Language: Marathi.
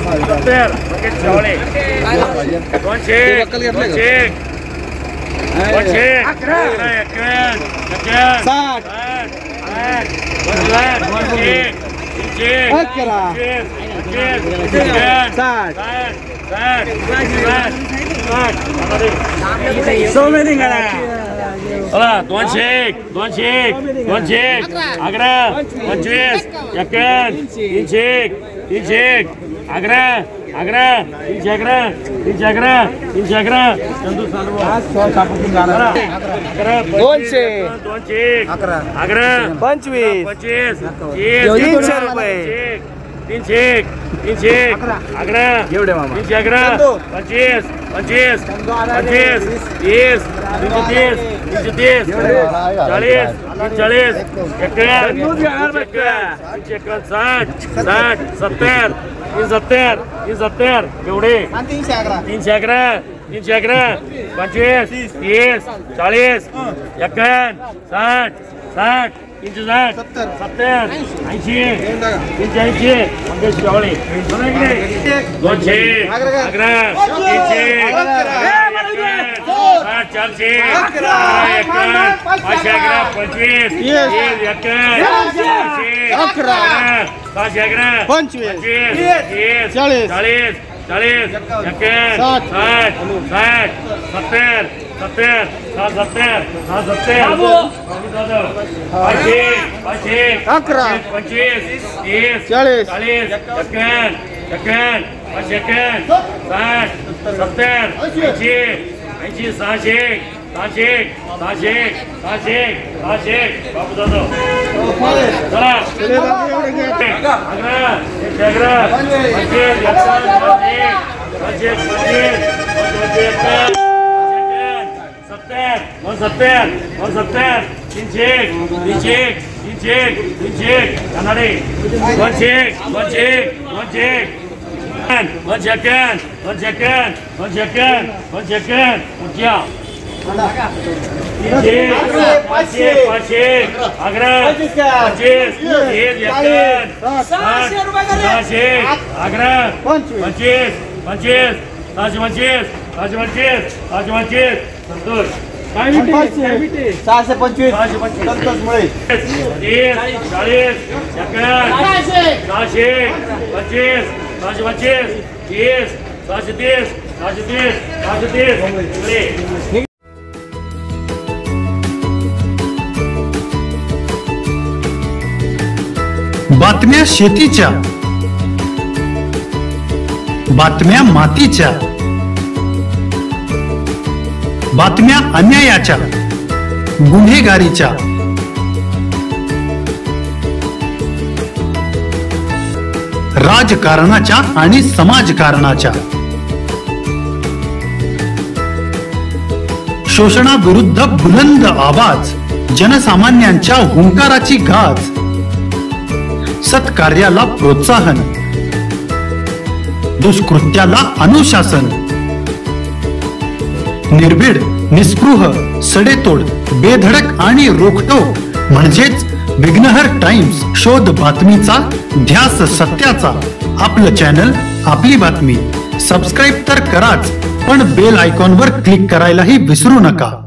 70 मंगेश शेवाळे 200 बातम्या शेतीच्या, बातम्या मातीच्या, बातम्या अन्यायाच्या, गुन्हेगारीच्या, राजकारणाच्या आणि समाजकारणाच्या, शोषणाविरुद्ध बुलंद आवाज, जनसामान्यांच्या हुंकाराची गाज, सत्कार्याला प्रोत्साहन, दुष्कृत्याला अनुशासन, निर्भीड, निस्पृह, सडेतोड, बेधडक आणि रोखटोक म्हणजेच विघ्नहर टाइम्स. शोध बातमीचा, ध्यास सत्याचा. आपलं चॅनल, आपली बातमी. सबस्क्राईब तर कराच, पण बेल आयकॉनवर क्लिक करायलाही विसरू नका.